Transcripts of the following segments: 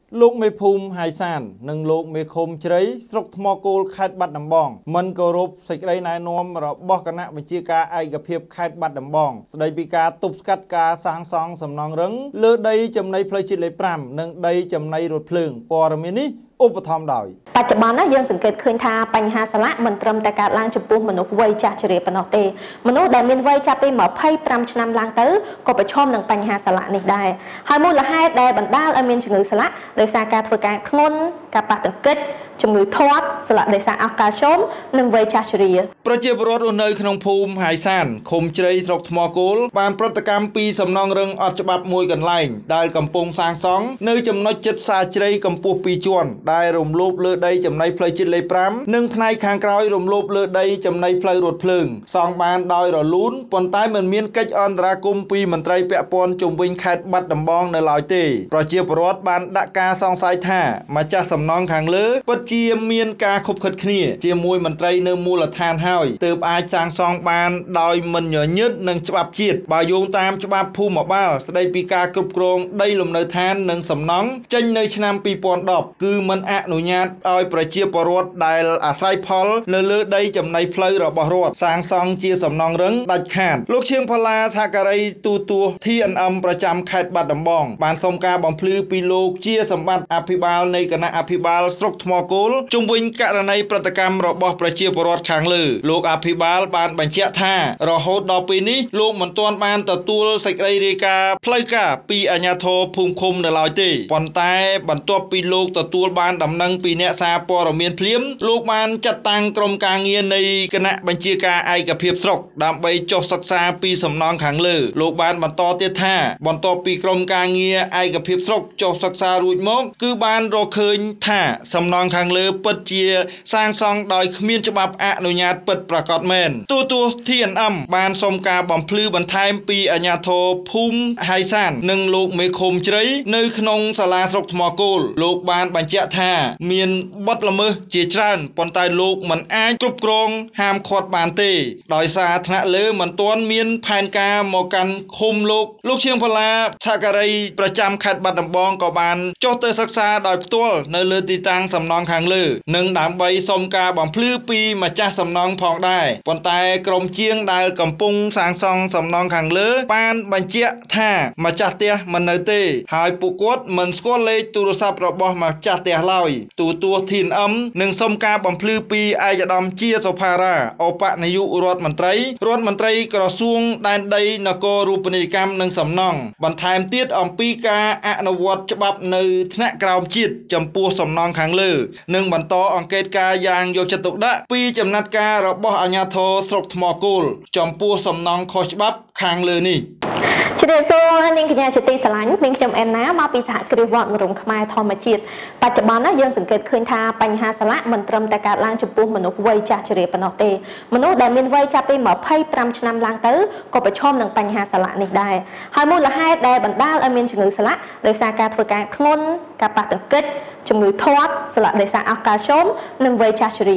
លោកមេភូមិហើយសាននិងលោកមេឃុំជ្រៃស្រុកថ្មគោលខេត្តបាត់ដំបងមិនគោរពសេចក្តីណែនាំរបស់គណៈបញ្ជាការឯកភាពខេត្តបាត់ដំបងស្តីពីការទប់ស្កាត់ការសាងសង់សំណង់រឹងលើដីចំណីផ្លូវជាតិលេខ 5 និងដីចំណីរថភ្លើងព័ត៌មាននេះឧបត្ថម្ភដោយបច្ចុប្បន្នណាយើងសង្កេតឃើញថាបញ្ហាសាឡាក់មិនត្រឹមតែកើតឡើងចំពោះមនុស្សវ័យចាស់ជរាប៉ុណ្ណោះទេមនុស្សដែលមានវ័យចាប់ពី25ឆ្នាំឡើងទៅក៏ប្រឈមនឹងបញ្ហាសាឡាក់នេះដែរហើយមូលហេតុដែលបណ្ដាលឲ្យមានជំងឺសាឡាក់ដោយសារការធ្វើការធ្ងន់ការប៉ះទង្គិចជំងឺធាត់សាឡាក់ដោយសារអស់កាល់ស្យូមនិងវ័យចាស់ជរាប្រជាពលរដ្ឋរស់នៅក្នុងភូមិហើយសានឃុំជ្រៃស្រុកថ្មគោលបានប្រតិកម្មពីសំណង់រឹងអត់ច្បាប់មួយកន្លែងដែលកំពុងសាងសង់នៅចំណុចចិត្តផ្សារជ្រៃកម្ពស់2ជាន់ដែលរំលោភលើដីចំណីផ្លូវជាតិលេខ 5 និងផ្នែកខាងក្រោយរំលោភលើដីចំណីផ្លូវរថភ្លើងសង់បានដោយរលូនប៉ុន្តែមិនមានកិច្ចអន្តរាគមន៍ពីមន្ត្រីពាក់ព័ន្ធជុំវិញខេត្តបាត់ដំបងនៅឡើយទេប្រជាពលរដ្ឋបានដាក់ការសង្ស័យថាម្ចាស់សំណង់ខាងលើពិតជាមានការខុបខិតគ្នាជាមួយមន្ត្រីនៅមូលដ្ឋានហើយទើបអាចសាងសង់បានដោយមិនញញើតនឹងច្បាប់ជាតិបើយោងតាមច្បាប់ភូមិបាលស្តីពីការគ្រប់គ្រងដីលំនៅឋាននិងសំណង់ចេញនៅឆ្នាំ2010គឺមិនអនុញ្ញាតឲ្យប្រជាពលរដ្ឋដែលអាស្រ័យផលនៅលើដីចំណីផ្លូវរបស់រដ្ឋសាងសង់ជាសំណង់រឹងដាច់ខាតលោកឈៀងផល្លាសហការីទូតួ TNM ប្រចាំខេត្តបាត់ដំបងបានសុំការបំភ្លឺពីលោកជាសម្បត្តិអភិបាលនៃគណៈអភិបាលស្រុកថ្មគោលជុំវិញករណីប្រតិកម្មរបស់ប្រជាពលរដ្ឋខាងលើលោកអភិបាលបានបញ្ជាក់ថារហូតដល់ពេលនេះលោកមិនទាន់បានទទួលសេចក្តីរាយការណ៍ផ្លូវការពីអាជ្ញាធរភូមិឃុំនៅឡើយទេប៉ុន្តែបន្ទាប់ពីលោកទទួលបានដំណឹងពីអ្នកសារព័ត៌មានភ្លាមលោកបានចាត់តាំងក្រុមការងារនៃគណៈបញ្ជាការឯកភាពស្រុកដើម្បីចុះសិក្សាពីសំណង់ខាងលើលោកបានបន្តទៀតថាបន្ទាប់ពីក្រុមការងារឯកភាពស្រុកចុះសិក្សារួចមកគឺបានរកឃើញថាសំណង់ខាងលើពិតជាសាងសង់ដោយគ្មានច្បាប់អនុញ្ញាតពិតប្រាកដមែនទូតួ TNM បានសុំការបំភ្លឺបន្ថែមពីអាជ្ញាធរភូមិហើយសាននិងលោកមេឃុំជ្រៃនៅក្នុងសាលាស្រុកថ្មគោលលោកបានបញ្ជាក់ថាមានបទល្មើសជាច្រើនប៉ុន្តែលោកមិនអាចគ្រប់គ្រងហាមឃាត់បានទេដោយសារថ្នាក់លើមិនទាន់មានផែនការមកកាន់ឃុំលោកឈៀងផល្លាសហការីប្រចាំខេត្តបាត់ដំបងក៏បានចុះទៅសិក្សាដោយផ្ទាល់នៅលើទីតាំងសំណង់ខាងលើនិងដើម្បីសុំការបំភ្លឺពីម្ចាស់សំណង់ផងដែរប៉ុន្តែក្រុមជាងដែលកំពុងសាងសង់សំណង់ខាងលើបានបញ្ជាក់ថាម្ចាស់ផ្ទះមិននៅទេហើយពួកគាត់មិនស្គាល់លេខទូរស័ព្ទរបស់ម្ចាស់ផ្ទះឡើយទូតួ TNM នឹងសុំការបំភ្លឺពីឯកឧត្តមជាសុផារ៉ាឧបនាយករដ្ឋមន្ត្រីក្រសួងដែនដីនគររូបនីយកម្មនិងសំណង់បន្ថែមទៀតអំពីការអនុវត្តច្បាប់នៅថ្នាក់ក្រោមជាតិចំពោះសំណង់ខាងលើនិងបន្តអង្កេតការយ៉ាងយកចិត្តទុកដាក់ពីចំណាត់ការរបស់អាជ្ញាធរស្រុកថ្មគោលចំពោះសំណង់ខុសច្បាប់ខាងលើនេះជ្រាបសួរនាងកញ្ញាជាទីស្រឡាញ់នាងខ្ញុំអែនណាមកពីសហគ្រាសវត្តមរំខ្មែរធម្មជាតិបច្ចុប្បន្នណាយើងសង្កេតឃើញថាបញ្ហាសាឡាក់មិនត្រឹមតែកើតឡើងចំពោះមនុស្សវ័យចាស់ជរាប៉ុណ្ណោះទេមនុស្សដែលមានវ័យចាប់ពី25ឆ្នាំឡើងទៅក៏ប្រឈមនឹងបញ្ហាសាឡាក់នេះដែរហើយមូលហេតុដែលបណ្ដាលឲ្យមានជំងឺសាឡាក់ដោយសារការធ្វើការធ្ងន់ការប៉ះទង្គិចជំងឺធាត់សាឡាក់ដោយសារអស់កាល់ស្យូមនិងវ័យចាស់ជរា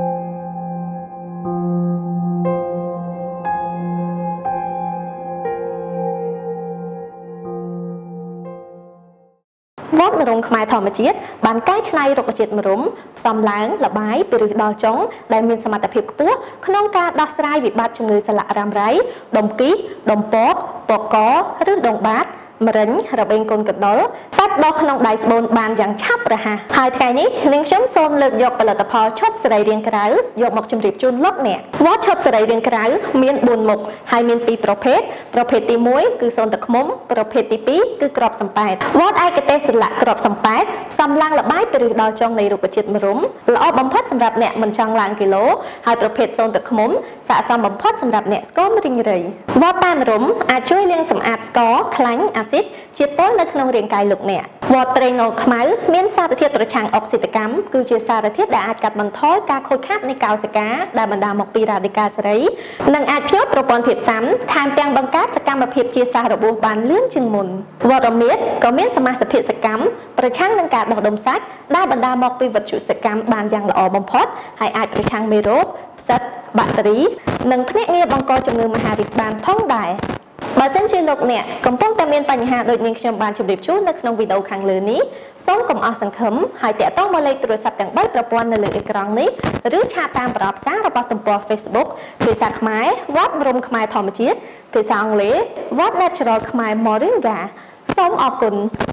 វត្តមរំខ្មែរធម្មជាតិបានកែច្នៃរុក្ខជាតិមរំផ្សំឡើងលបាយពីឫសដល់ចុងដែលមានសមត្ថភាពខ្ពស់ក្នុងការដោះស្រាយវិបត្តិជំងឺសាឡាក់រ៉ាំរ៉ៃដុំគីសដុំពកពកកឬដងបាតមរិញរបេងកូនកណ្ដុរសាច់ដុះក្នុងដៃស្បូនបានយ៉ាងឆាប់រហ័សហើយថ្ងៃនេះនាងខ្ញុំសូមលើកយកផលិតផលឈុតសរីរាង្គក្រៅយកមកជម្រាបជូនលោកអ្នកវត្តឈុតសរីរាង្គក្រៅមាន4មុខហើយមាន2ប្រភេទទី1គឺសូនទឹកឃ្មុំប្រភេទទី2គឺក្របសំប៉ែតវត្តឯកទេសស្លាកក្របសំប៉ែតផ្សំឡើងលបាយពីឫសដល់ចុងនៃរុក្ខជាតិមរុំល្អបំផុតសម្រាប់អ្នកមិនចង់ឡើងគីឡូហើយប្រភេទសូនទឹកឃ្មុំស័ក្តិសមបំផុតសម្រាប់អ្នកស្គមរីងរៃវត្តតែមរុំអាចជួយលាងសម្អាតស្ករខ្លាញ់អាស៊ីតជាតិពុលនៅក្នុងរាងកាយលោកអ្នកវត្តត្រេងងខ្មៅមានសារធាតុប្រឆាំងអុកស៊ីតកម្មគឺជាសារធាតុដែលអាចកាត់បន្ថយការខូចខាតនៃកោសិកាដែលបណ្ដាលមកពីរ៉ាឌីកាល់សេរីនិងអាចភ្ញាក់ប្រព័ន្ធភាពស៊ាំថែមទាំងបង្កើតសកម្មភាពជាសះរបួសបានលឿនជាងមុនវត្តរមៀតក៏មានសមាសភាពសកម្មប្រឆាំងនឹងការដុះដុំសាច់ដែលបណ្ដាលមកពីវត្ថុសកម្មបានយ៉ាងល្អបំផុតហើយអាចប្រឆាំងមេរោគផ្សិតបាក់តេរីនិងភ្នាក់ងារបង្កជំងឺមហារីកបានផងដែរបើសិនជាលោកអ្នកកំពុងតែមានបញ្ហាដូចនាងខ្ញុំបានជម្រាបជូននៅក្នុងវីដេអូខាងលើនេះសូមកុំអស់សង្ឃឹមហើយតាក់ទងមកលេខទូរស័ព្ទទាំង3ប្រព័ន្ធនៅលើអេក្រង់នេះឬឆាតតាមប្រអប់សាររបស់ទំព័រ Facebook ភាសាខ្មែរវត្តរំខ្មែរធម្មជាតិភាសាអង់គ្លេស What Natural ខ្មែរ Moringa សូមអរគុណ